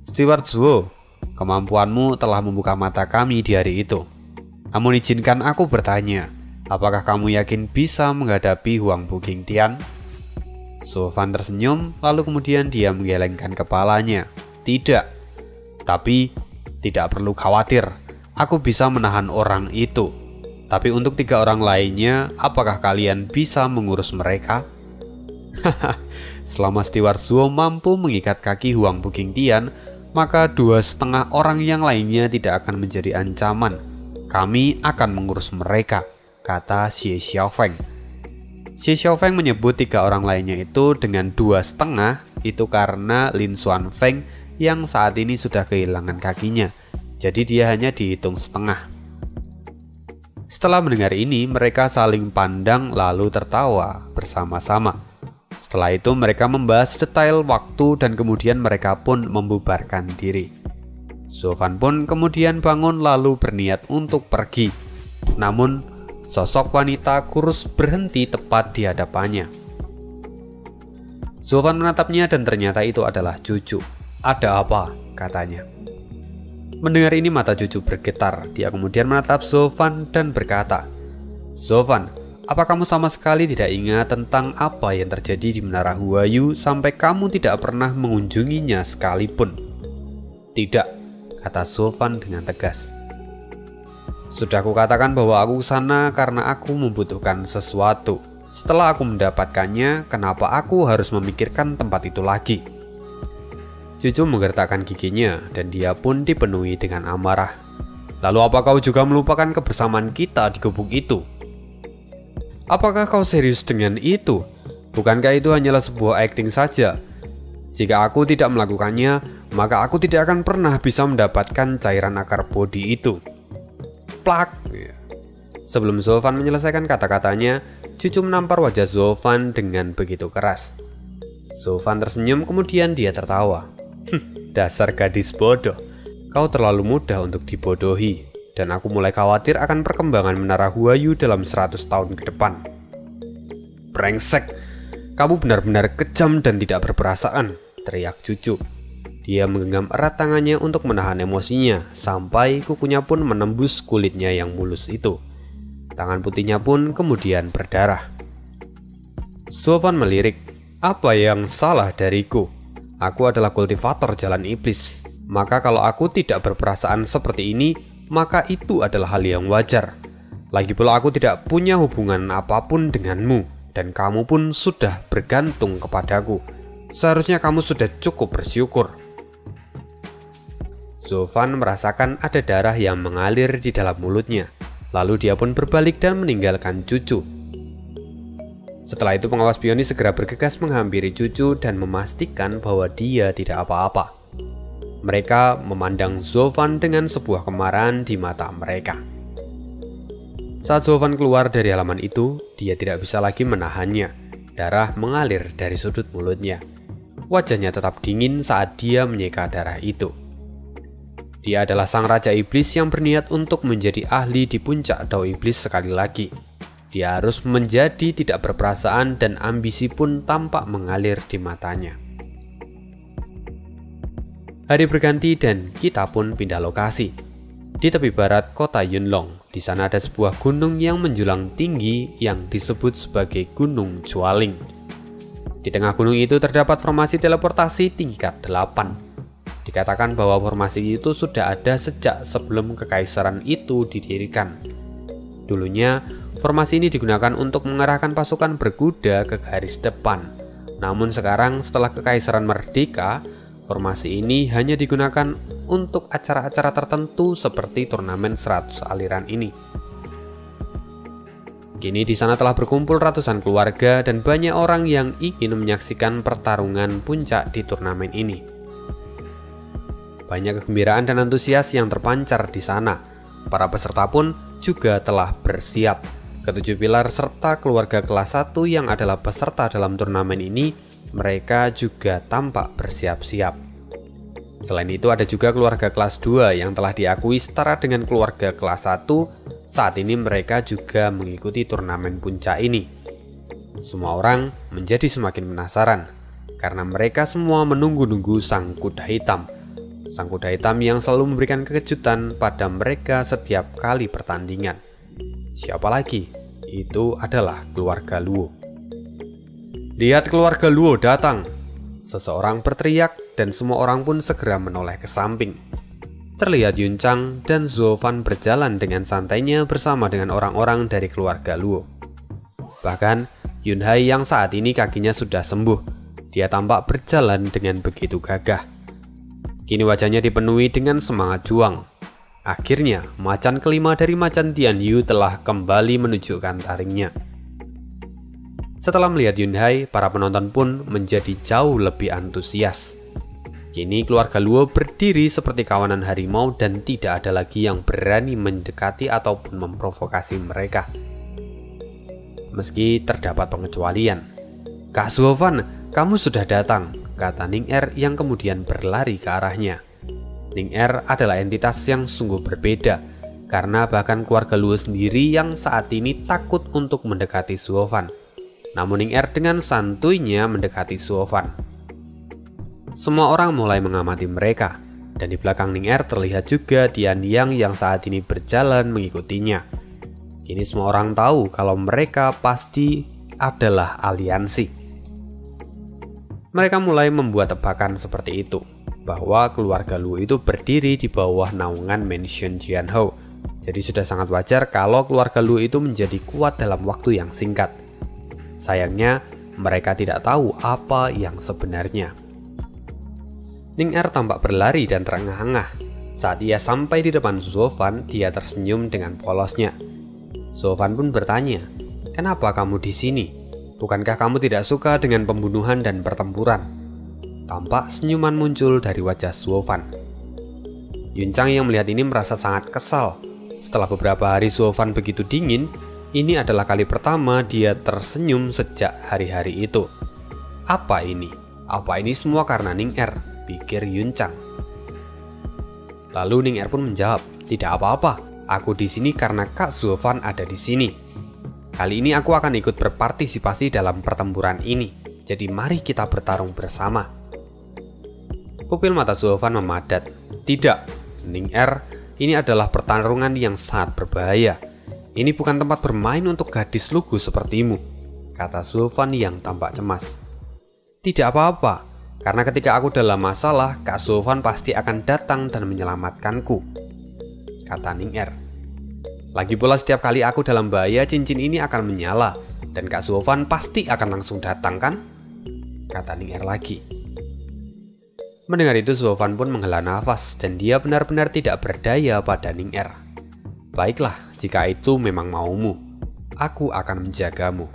Steward Zuo, kemampuanmu telah membuka mata kami di hari itu. Namun izinkan aku bertanya, apakah kamu yakin bisa menghadapi Huang Buqing Tian? Zhou Fan tersenyum, lalu kemudian dia menggelengkan kepalanya. Tidak, tapi tidak perlu khawatir, aku bisa menahan orang itu. Tapi untuk 3 orang lainnya, apakah kalian bisa mengurus mereka? Selama Steward Zuo mampu mengikat kaki Huang Buqing Tian, maka 2,5 orang yang lainnya tidak akan menjadi ancaman. Kami akan mengurus mereka, kata Xie Xiaofeng. Xie Xiaofeng menyebut 3 orang lainnya itu dengan 2,5 itu karena Lin Xuanfeng yang saat ini sudah kehilangan kakinya. Jadi dia hanya dihitung setengah. Setelah mendengar ini, mereka saling pandang lalu tertawa bersama-sama. Setelah itu mereka membahas detail waktu dan kemudian mereka pun membubarkan diri. Zhou Fan pun kemudian bangun lalu berniat untuk pergi. Namun, sosok wanita kurus berhenti tepat di hadapannya. Zhou Fan menatapnya dan ternyata itu adalah Cucu. Ada apa? Katanya. Mendengar ini mata Cucu bergetar. Dia kemudian menatap Zhou Fan dan berkata, Zhou Fan, apa kamu sama sekali tidak ingat tentang apa yang terjadi di Menara Huayu sampai kamu tidak pernah mengunjunginya sekalipun? Tidak, kata Zhou Fan dengan tegas. Sudah kukatakan bahwa aku sana karena aku membutuhkan sesuatu. Setelah aku mendapatkannya, kenapa aku harus memikirkan tempat itu lagi? Cucu menggertakkan giginya dan dia pun dipenuhi dengan amarah. Lalu apa kau juga melupakan kebersamaan kita di gubuk itu? Apakah kau serius dengan itu? Bukankah itu hanyalah sebuah akting saja? Jika aku tidak melakukannya, maka aku tidak akan pernah bisa mendapatkan cairan akar bodi itu. Plak! Sebelum Zhou Fan menyelesaikan kata-katanya, Cucu menampar wajah Zhou Fan dengan begitu keras. Zhou Fan tersenyum kemudian dia tertawa. Dasar gadis bodoh, kau terlalu mudah untuk dibodohi. Dan aku mulai khawatir akan perkembangan Menara Huayu dalam 100 tahun ke depan. Brengsek, kamu benar-benar kejam dan tidak berperasaan, teriak Cucu. Dia menggenggam erat tangannya untuk menahan emosinya, sampai kukunya pun menembus kulitnya yang mulus itu. Tangan putihnya pun kemudian berdarah. Zhou Fan melirik, apa yang salah dariku? Aku adalah kultivator jalan iblis. Maka kalau aku tidak berperasaan seperti ini, maka itu adalah hal yang wajar. Lagi pula aku tidak punya hubungan apapun denganmu, dan kamu pun sudah bergantung kepadaku. Seharusnya kamu sudah cukup bersyukur. Zhou Fan merasakan ada darah yang mengalir di dalam mulutnya. Lalu dia pun berbalik dan meninggalkan Cucu. Setelah itu pengawas bionis segera bergegas menghampiri Cucu dan memastikan bahwa dia tidak apa-apa. Mereka memandang Zhou Fan dengan sebuah kemarahan di mata mereka. Saat Zhou Fan keluar dari halaman itu, dia tidak bisa lagi menahannya. Darah mengalir dari sudut mulutnya. Wajahnya tetap dingin saat dia menyeka darah itu. Dia adalah sang raja iblis yang berniat untuk menjadi ahli di puncak Dao Iblis sekali lagi. Dia harus menjadi tidak berperasaan dan ambisi pun tampak mengalir di matanya. Hari berganti dan kita pun pindah lokasi. Di tepi barat kota Yunlong, di sana ada sebuah gunung yang menjulang tinggi yang disebut sebagai Gunung Chualing. Di tengah gunung itu terdapat formasi teleportasi tingkat 8. Dikatakan bahwa formasi itu sudah ada sejak sebelum kekaisaran itu didirikan. Dulunya, formasi ini digunakan untuk mengarahkan pasukan berkuda ke garis depan. Namun sekarang setelah kekaisaran merdeka, formasi ini hanya digunakan untuk acara-acara tertentu seperti turnamen 100 aliran ini. Kini di sana telah berkumpul ratusan keluarga dan banyak orang yang ingin menyaksikan pertarungan puncak di turnamen ini. Banyak kegembiraan dan antusias yang terpancar di sana. Para peserta pun juga telah bersiap. Ketujuh pilar serta keluarga kelas 1 yang adalah peserta dalam turnamen ini, mereka juga tampak bersiap-siap. Selain itu ada juga keluarga kelas 2 yang telah diakui setara dengan keluarga kelas 1. Saat ini mereka juga mengikuti turnamen puncak ini. Semua orang menjadi semakin penasaran karena mereka semua menunggu-nunggu sang kuda hitam. sang kuda hitam yang selalu memberikan kejutan pada mereka setiap kali pertandingan. Siapa lagi? Itu adalah keluarga Luo. "Lihat, keluarga Luo datang!" Seseorang berteriak dan semua orang pun segera menoleh ke samping. Terlihat Yun Chang dan Zuo Fan berjalan dengan santainya bersama dengan orang-orang dari keluarga Luo. Bahkan Yun Hai yang saat ini kakinya sudah sembuh, dia tampak berjalan dengan begitu gagah. Kini wajahnya dipenuhi dengan semangat juang. Akhirnya, macan kelima dari macan Tian Yu telah kembali menunjukkan taringnya. Setelah melihat Yun Hai, para penonton pun menjadi jauh lebih antusias. Kini keluarga Luo berdiri seperti kawanan harimau dan tidak ada lagi yang berani mendekati ataupun memprovokasi mereka. Meski terdapat pengecualian. "Kak Zuo Fan, kamu sudah datang," kata Ning Er yang kemudian berlari ke arahnya. Ning Er adalah entitas yang sungguh berbeda, karena bahkan keluarga Luo sendiri yang saat ini takut untuk mendekati Zuo Fan. Namun Ning Er dengan santuinya mendekati Zuo Fan. Semua orang mulai mengamati mereka, dan di belakang Ning Er terlihat juga Tian Yang yang saat ini berjalan mengikutinya. Kini semua orang tahu kalau mereka pasti adalah aliansi. Mereka mulai membuat tebakan seperti itu, bahwa keluarga Luo itu berdiri di bawah naungan Mansion Jianhou. Jadi sudah sangat wajar kalau keluarga Luo itu menjadi kuat dalam waktu yang singkat. Sayangnya, mereka tidak tahu apa yang sebenarnya. Ning Er tampak berlari dan terengah-engah. Saat ia sampai di depan Zuo Fan, dia tersenyum dengan polosnya. Zuo Fan pun bertanya, "Kenapa kamu di sini? Bukankah kamu tidak suka dengan pembunuhan dan pertempuran?" Tampak senyuman muncul dari wajah Zuo Fan. Yun Chang yang melihat ini merasa sangat kesal. Setelah beberapa hari Zuo Fan begitu dingin, ini adalah kali pertama dia tersenyum sejak hari-hari itu. Apa ini? Apa ini semua karena Ning Er? Pikir Yun Chang. Lalu Ning Er pun menjawab, "Tidak apa-apa. Aku di sini karena Kak Zuo Fan ada di sini. Kali ini aku akan ikut berpartisipasi dalam pertempuran ini. Jadi mari kita bertarung bersama." Pupil mata Zuo Fan memadat. "Tidak, Ning Er, ini adalah pertarungan yang sangat berbahaya. Ini bukan tempat bermain untuk gadis lugu sepertimu," kata Zuo Fan yang tampak cemas. "Tidak apa-apa, karena ketika aku dalam masalah, Kak Zuo Fan pasti akan datang dan menyelamatkanku," kata Ning Er. "Lagi pula setiap kali aku dalam bahaya, cincin ini akan menyala, dan Kak Zuo Fan pasti akan langsung datang kan?" kata Ning Er lagi. Mendengar itu Zuo Fan pun menghela nafas, dan dia benar-benar tidak berdaya pada Ning Er. "Baiklah, jika itu memang maumu, aku akan menjagamu."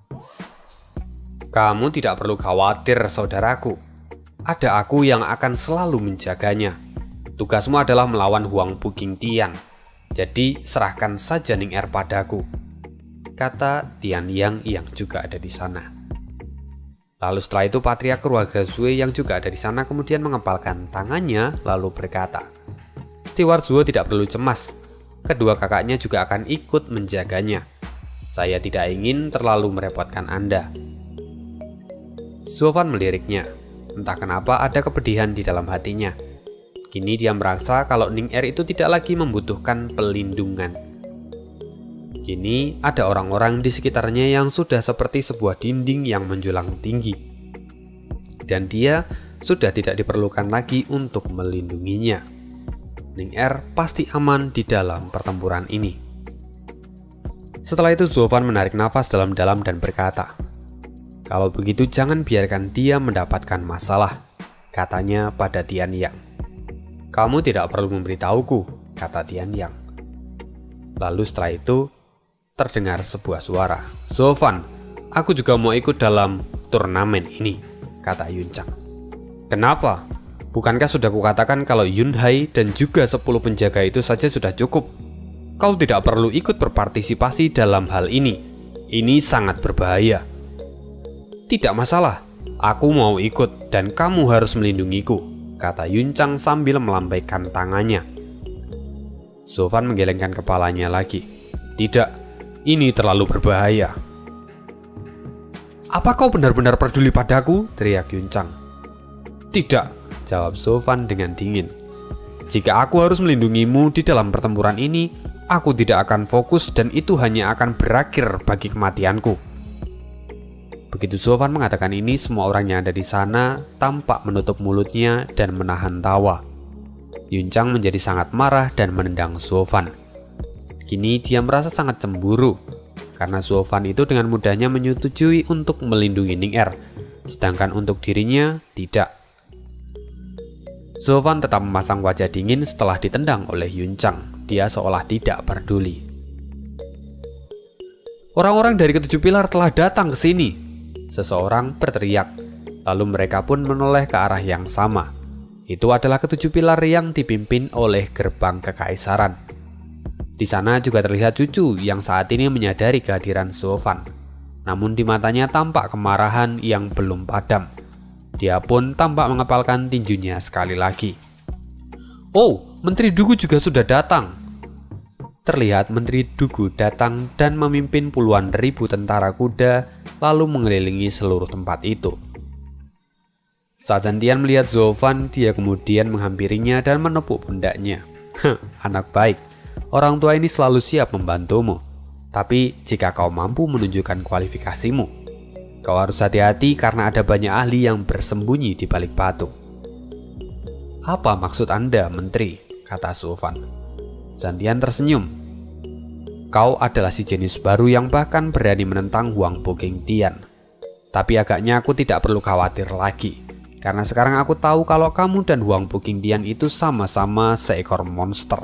"Kamu tidak perlu khawatir, saudaraku. Ada aku yang akan selalu menjaganya. Tugasmu adalah melawan Huang Buking Tian. Jadi serahkan saja Ning Er padaku," kata Tian Yang yang juga ada di sana. Lalu setelah itu patriark keluarga Zue yang juga ada di sana kemudian mengepalkan tangannya lalu berkata, "Steward Zuo tidak perlu cemas. Kedua kakaknya juga akan ikut menjaganya. Saya tidak ingin terlalu merepotkan Anda." Zuo Fan meliriknya. Entah kenapa ada kepedihan di dalam hatinya. Kini dia merasa kalau Ning Er itu tidak lagi membutuhkan pelindungan. Kini ada orang-orang di sekitarnya yang sudah seperti sebuah dinding yang menjulang tinggi. Dan dia sudah tidak diperlukan lagi untuk melindunginya. Ning Er pasti aman di dalam pertempuran ini. Setelah itu Zuo Fan menarik nafas dalam-dalam dan berkata, "Kalau begitu jangan biarkan dia mendapatkan masalah," katanya pada Tian Yang. "Kamu tidak perlu memberitahuku," kata Tian Yang. Lalu setelah itu terdengar sebuah suara, "Zuo Fan, aku juga mau ikut dalam turnamen ini," kata Yun Chang. "Kenapa? Bukankah sudah kukatakan kalau Yun Hai dan juga 10 penjaga itu saja sudah cukup? Kau tidak perlu ikut berpartisipasi dalam hal ini. Ini sangat berbahaya." "Tidak masalah, aku mau ikut dan kamu harus melindungiku," kata Yun Chang sambil melambaikan tangannya. Zuo Fan menggelengkan kepalanya lagi. "Tidak, ini terlalu berbahaya." "Apa kau benar-benar peduli padaku?" teriak Yun Chang. "Tidak," jawab Zuo Fan dengan dingin. Jika aku harus melindungimu di dalam pertempuran ini, aku tidak akan fokus dan itu hanya akan berakhir bagi kematianku." Begitu Zofan mengatakan ini, semua orang yang ada di sana tampak menutup mulutnya dan menahan tawa. Yuncang menjadi sangat marah dan menendang Zofan. Kini dia merasa sangat cemburu, karena Zofan itu dengan mudahnya menyetujui untuk melindungi Ning Er, sedangkan untuk dirinya tidak. Zofan tetap memasang wajah dingin setelah ditendang oleh Yuncang. Dia seolah tidak peduli. "Orang-orang dari ketujuh pilar telah datang ke sini," seseorang berteriak. Lalu mereka pun menoleh ke arah yang sama. Itu adalah ketujuh pilar yang dipimpin oleh gerbang kekaisaran. Di sana juga terlihat cucu yang saat ini menyadari kehadiran Zofan. Namun di matanya tampak kemarahan yang belum padam. Dia pun tampak mengepalkan tinjunya sekali lagi. "Oh, Menteri Dugu juga sudah datang." Terlihat Menteri Dugu datang dan memimpin puluhan ribu tentara kuda lalu mengelilingi seluruh tempat itu. Saat Zantian melihat Zofan, dia kemudian menghampirinya dan menepuk pundaknya. "Anak baik, orang tua ini selalu siap membantumu. Tapi jika kau mampu menunjukkan kualifikasimu, kau harus hati-hati karena ada banyak ahli yang bersembunyi di balik batu." "Apa maksud Anda, Menteri?" kata Zofan. Zantian tersenyum. "Kau adalah si jenius baru yang bahkan berani menentang Huang Buking Tian. Tapi agaknya aku tidak perlu khawatir lagi, karena sekarang aku tahu kalau kamu dan Huang Buking Tian itu sama-sama seekor monster."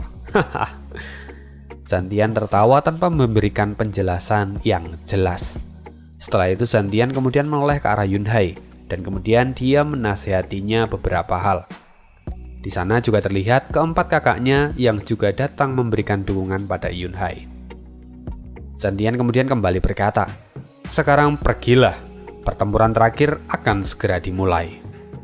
Zantian tertawa tanpa memberikan penjelasan yang jelas. Setelah itu Zantian kemudian menoleh ke arah Yunhai dan kemudian dia menasihatinya beberapa hal. Di sana juga terlihat keempat kakaknya yang juga datang memberikan dukungan pada Yunhai. Zantian kemudian kembali berkata, "Sekarang pergilah, pertempuran terakhir akan segera dimulai."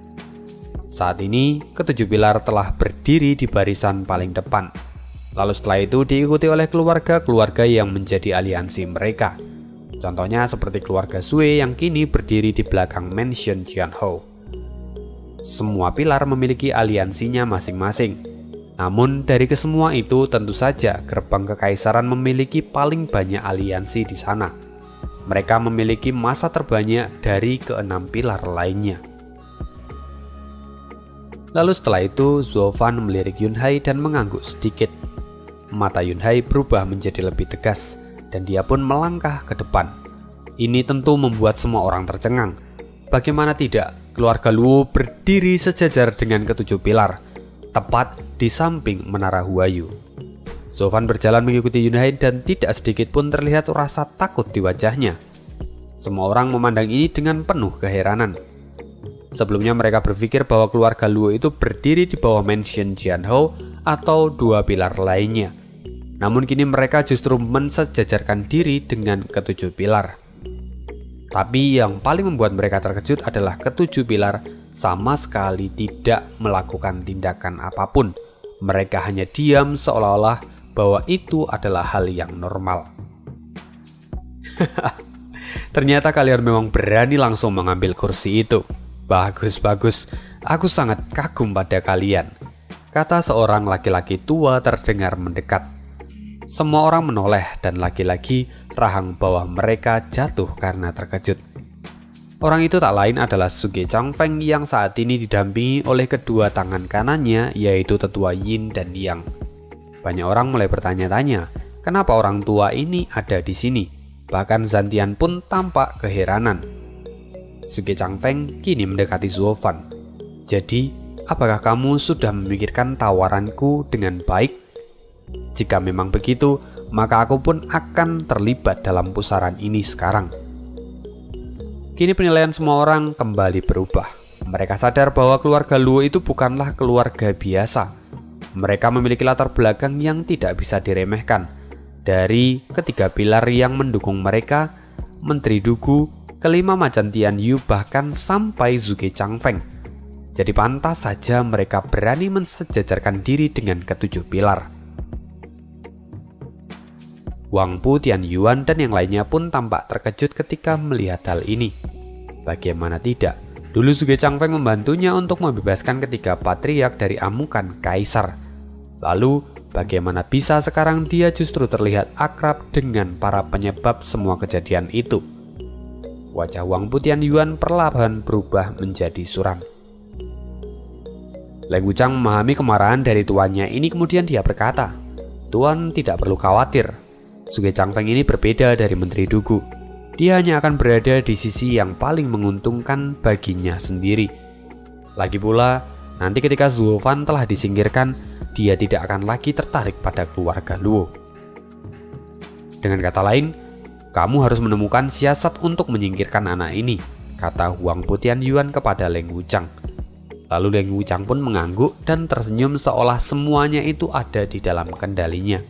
Saat ini ketujuh pilar telah berdiri di barisan paling depan. Lalu setelah itu diikuti oleh keluarga-keluarga yang menjadi aliansi mereka. Contohnya seperti keluarga Sui yang kini berdiri di belakang mansion Jianhou. Semua pilar memiliki aliansinya masing-masing. Namun dari kesemua itu tentu saja gerbang kekaisaran memiliki paling banyak aliansi di sana. Mereka memiliki massa terbanyak dari keenam pilar lainnya. Lalu setelah itu Zofan melirik Yunhai dan mengangguk sedikit. Mata Yunhai berubah menjadi lebih tegas dan dia pun melangkah ke depan. Ini tentu membuat semua orang tercengang. Bagaimana tidak, keluarga Luo berdiri sejajar dengan ketujuh pilar, tepat di samping menara Huayu. Zofan berjalan mengikuti Yunhai dan tidak sedikit pun terlihat rasa takut di wajahnya. Semua orang memandang ini dengan penuh keheranan. Sebelumnya mereka berpikir bahwa keluarga Luo itu berdiri di bawah mansion Jianhou atau dua pilar lainnya. Namun kini mereka justru mensejajarkan diri dengan ketujuh pilar. Tapi yang paling membuat mereka terkejut adalah ketujuh pilar sama sekali tidak melakukan tindakan apapun. Mereka hanya diam seolah-olah bahwa itu adalah hal yang normal. "Ternyata kalian memang berani langsung mengambil kursi itu. Bagus, aku sangat kagum pada kalian," kata seorang laki-laki tua terdengar mendekat. Semua orang menoleh dan lagi-lagi rahang bawah mereka jatuh karena terkejut. Orang itu tak lain adalah Suge Changfeng yang saat ini didampingi oleh kedua tangan kanannya, yaitu tetua Yin dan Yang. Banyak orang mulai bertanya-tanya, kenapa orang tua ini ada di sini? Bahkan Zantian pun tampak keheranan. Suge Changfeng kini mendekati Zofan. "Jadi, apakah kamu sudah memikirkan tawaranku dengan baik? Jika memang begitu, maka aku pun akan terlibat dalam pusaran ini sekarang." Kini penilaian semua orang kembali berubah. Mereka sadar bahwa keluarga Luo itu bukanlah keluarga biasa. Mereka memiliki latar belakang yang tidak bisa diremehkan. Dari ketiga pilar yang mendukung mereka, Menteri Dugu, kelima Macan Tian Yu, bahkan sampai Suge Changfeng. Jadi pantas saja mereka berani mensejajarkan diri dengan ketujuh pilar. Wang Pu, Tian Yuan, dan yang lainnya pun tampak terkejut ketika melihat hal ini. Bagaimana tidak, dulu Suge Changfeng membantunya untuk membebaskan ketiga patriark dari amukan kaisar. Lalu, bagaimana bisa sekarang dia justru terlihat akrab dengan para penyebab semua kejadian itu? Wajah Huang Putian Yuan perlahan berubah menjadi suram. Leng Wuchang memahami kemarahan dari tuannya ini, kemudian dia berkata, "Tuan tidak perlu khawatir. Sugeng Changfeng ini berbeda dari Menteri Dugu. Dia hanya akan berada di sisi yang paling menguntungkan baginya sendiri. Lagi pula, nanti ketika Zhuo Fan telah disingkirkan, dia tidak akan lagi tertarik pada keluarga Luo. Dengan kata lain, kamu harus menemukan siasat untuk menyingkirkan anak ini," kata Huang Putian Yuan kepada Leng Wuchang. Lalu Leng Wuchang pun mengangguk dan tersenyum seolah semuanya itu ada di dalam kendalinya.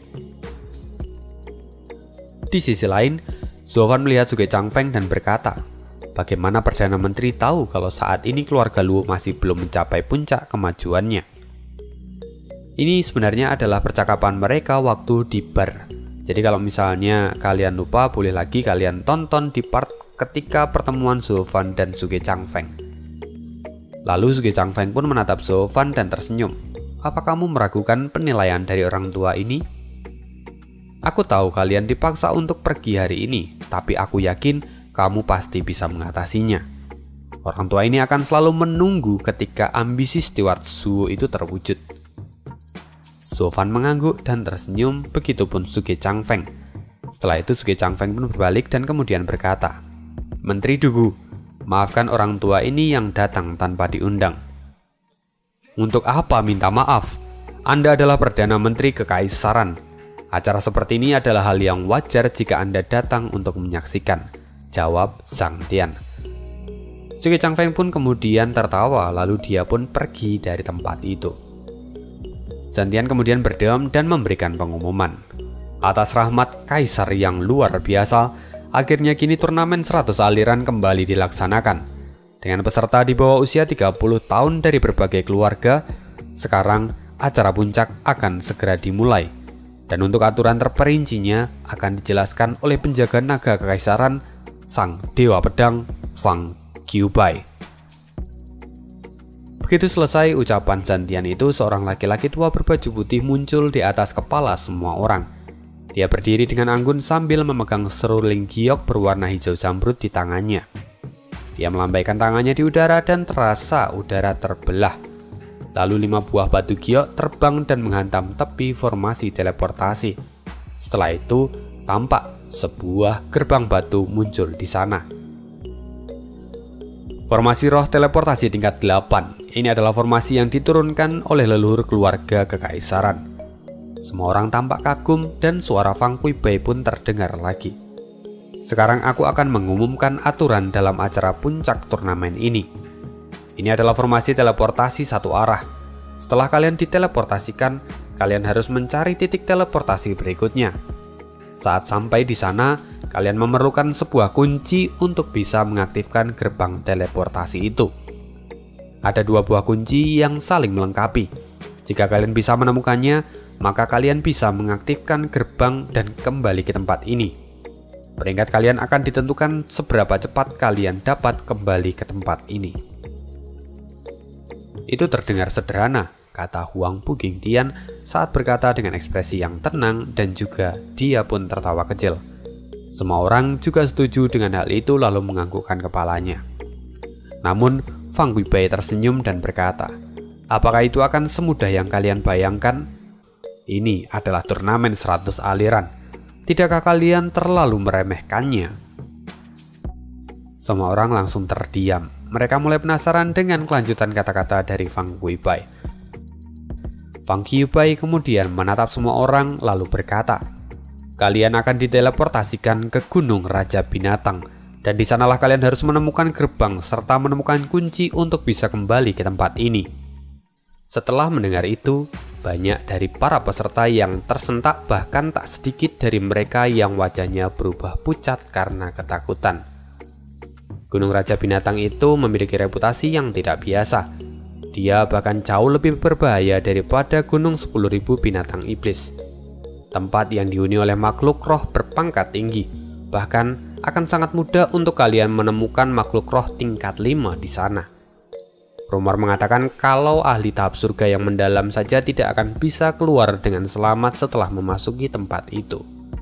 Di sisi lain, Zhuo Fan melihat Sugeng Changfeng dan berkata, bagaimana Perdana Menteri tahu kalau saat ini keluarga Luo masih belum mencapai puncak kemajuannya? Ini sebenarnya adalah percakapan mereka waktu di bar. Jadi kalau misalnya kalian lupa, boleh lagi kalian tonton di part ketika pertemuan Zhuo Fan dan Sugeng Changfeng. Lalu Sugeng Changfeng pun menatap Zhuo Fan dan tersenyum. Apa kamu meragukan penilaian dari orang tua ini? Aku tahu kalian dipaksa untuk pergi hari ini, tapi aku yakin kamu pasti bisa mengatasinya. Orang tua ini akan selalu menunggu ketika ambisi Steward Zhuo itu terwujud. Zhuo Fan mengangguk dan tersenyum, begitupun Sugeng Changfeng. Setelah itu Sugeng Changfeng pun berbalik dan kemudian berkata, "Menteri Dugu, maafkan orang tua ini yang datang tanpa diundang." "Untuk apa minta maaf? Anda adalah Perdana Menteri Kekaisaran. Acara seperti ini adalah hal yang wajar jika Anda datang untuk menyaksikan," jawab Zhang Tian. Sugeng Changfeng pun kemudian tertawa, lalu dia pun pergi dari tempat itu. Zhang Tian kemudian berdiam dan memberikan pengumuman. Atas rahmat Kaisar yang luar biasa, akhirnya kini turnamen 100 aliran kembali dilaksanakan. Dengan peserta di bawah usia 30 tahun dari berbagai keluarga, sekarang acara puncak akan segera dimulai. Dan untuk aturan terperincinya akan dijelaskan oleh penjaga naga kekaisaran Sang Dewa Pedang Fang Qiubai. Begitu selesai ucapan Zhang Tian itu, seorang laki-laki tua berbaju putih muncul di atas kepala semua orang. Dia berdiri dengan anggun sambil memegang seruling giok berwarna hijau zamrud di tangannya. Dia melambaikan tangannya di udara dan terasa udara terbelah. Lalu 5 buah batu giok terbang dan menghantam tepi formasi teleportasi. Setelah itu, tampak sebuah gerbang batu muncul di sana. Formasi roh teleportasi tingkat 8. Ini adalah formasi yang diturunkan oleh leluhur keluarga kekaisaran. Semua orang tampak kagum dan suara Fang Qiubai pun terdengar lagi. Sekarang aku akan mengumumkan aturan dalam acara puncak turnamen ini. Ini adalah formasi teleportasi satu arah. Setelah kalian diteleportasikan, kalian harus mencari titik teleportasi berikutnya. Saat sampai di sana, kalian memerlukan sebuah kunci untuk bisa mengaktifkan gerbang teleportasi itu. Ada 2 buah kunci yang saling melengkapi. Jika kalian bisa menemukannya, maka kalian bisa mengaktifkan gerbang dan kembali ke tempat ini. Peringkat kalian akan ditentukan seberapa cepat kalian dapat kembali ke tempat ini. Itu terdengar sederhana, kata Huang Putian saat berkata dengan ekspresi yang tenang dan juga dia pun tertawa kecil. Semua orang juga setuju dengan hal itu lalu menganggukkan kepalanya. Namun, Fang Qiubai tersenyum dan berkata, "Apakah itu akan semudah yang kalian bayangkan? Ini adalah turnamen 100 aliran. Tidakkah kalian terlalu meremehkannya?" Semua orang langsung terdiam. Mereka mulai penasaran dengan kelanjutan kata-kata dari Fang Qiubai. Fang Qiubai kemudian menatap semua orang lalu berkata, "Kalian akan diteleportasikan ke Gunung Raja Binatang, dan di sanalah kalian harus menemukan gerbang serta menemukan kunci untuk bisa kembali ke tempat ini." Setelah mendengar itu, banyak dari para peserta yang tersentak, bahkan tak sedikit dari mereka yang wajahnya berubah pucat karena ketakutan. Gunung Raja Binatang itu memiliki reputasi yang tidak biasa. Dia bahkan jauh lebih berbahaya daripada Gunung 10.000 binatang iblis. Tempat yang dihuni oleh makhluk roh berpangkat tinggi. Bahkan akan sangat mudah untuk kalian menemukan makhluk roh tingkat 5 di sana. Rumor mengatakan kalau ahli tahap surga yang mendalam saja tidak akan bisa keluar dengan selamat setelah memasuki tempat itu.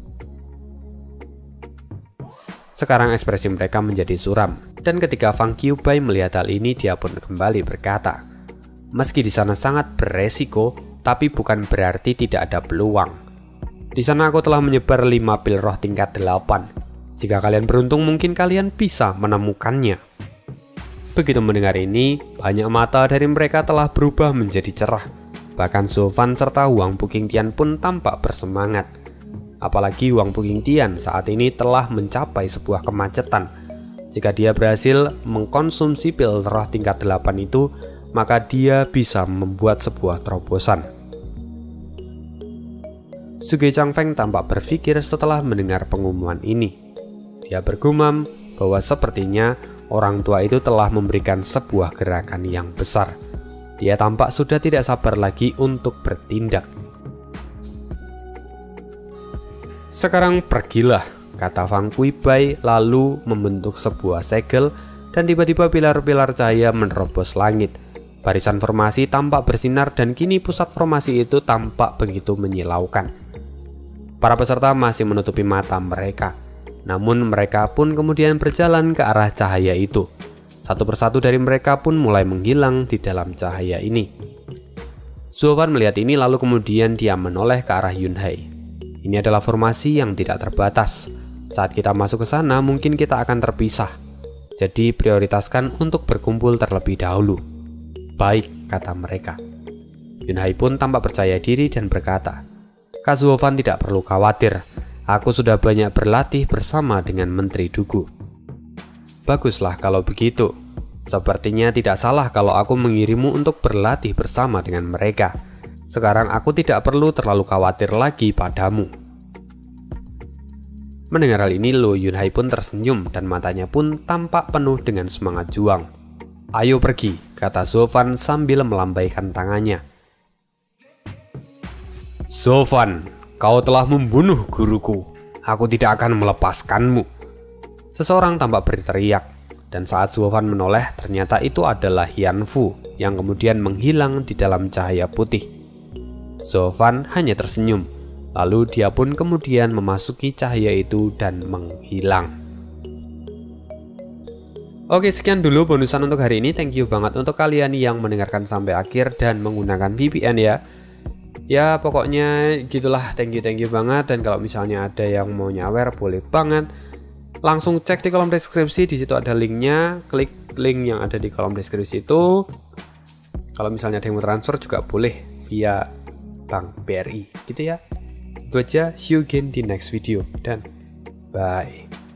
Sekarang ekspresi mereka menjadi suram, dan ketika Fang Qiubai melihat hal ini, dia pun kembali berkata, "Meski di sana sangat beresiko, tapi bukan berarti tidak ada peluang. Di sana aku telah menyebar 5 pil roh tingkat 8. Jika kalian beruntung mungkin kalian bisa menemukannya." Begitu mendengar ini, banyak mata dari mereka telah berubah menjadi cerah. Bahkan Zhou Fan serta Huang Buqingtian pun tampak bersemangat. Apalagi Huang Buqingtian saat ini telah mencapai sebuah kemacetan. Jika dia berhasil mengkonsumsi pil roh tingkat 8 itu, maka dia bisa membuat sebuah terobosan. Sugei Changfeng tampak berpikir setelah mendengar pengumuman ini. Dia bergumam bahwa sepertinya orang tua itu telah memberikan sebuah gerakan yang besar. Dia tampak sudah tidak sabar lagi untuk bertindak. "Sekarang pergilah," kata Fang Qiubai lalu membentuk sebuah segel dan tiba-tiba pilar-pilar cahaya menerobos langit. Barisan formasi tampak bersinar dan kini pusat formasi itu tampak begitu menyilaukan. Para peserta masih menutupi mata mereka, namun mereka pun kemudian berjalan ke arah cahaya itu. Satu persatu dari mereka pun mulai menghilang di dalam cahaya ini. Zhou Fan melihat ini lalu kemudian dia menoleh ke arah Yunhai. Ini adalah formasi yang tidak terbatas. Saat kita masuk ke sana mungkin kita akan terpisah. Jadi prioritaskan untuk berkumpul terlebih dahulu. "Baik," kata mereka. Yunhai pun tampak percaya diri dan berkata, "Kak Zhou Fan tidak perlu khawatir. Aku sudah banyak berlatih bersama dengan Menteri Dugu." "Baguslah kalau begitu. Sepertinya tidak salah kalau aku mengirimmu untuk berlatih bersama dengan mereka. Sekarang aku tidak perlu terlalu khawatir lagi padamu." Mendengar hal ini, Luo Yunhai pun tersenyum dan matanya pun tampak penuh dengan semangat juang. "Ayo pergi," kata Zhou Fan sambil melambaikan tangannya. "Zhou Fan, kau telah membunuh guruku. Aku tidak akan melepaskanmu." Seseorang tampak berteriak, dan saat Zhou Fan menoleh, ternyata itu adalah Hian Fu yang kemudian menghilang di dalam cahaya putih. Zhou Fan hanya tersenyum, lalu dia pun kemudian memasuki cahaya itu dan menghilang. Oke, sekian dulu bonusan untuk hari ini. Thank you banget untuk kalian yang mendengarkan sampai akhir dan menggunakan VPN ya. Ya pokoknya gitulah, thank you banget. Dan kalau misalnya ada yang mau nyawer boleh banget. Langsung cek di kolom deskripsi, di situ ada linknya. Klik link yang ada di kolom deskripsi itu. Kalau misalnya ada yang mau transfer juga boleh via Bank BRI gitu ya. Itu aja, see you again di next video dan bye.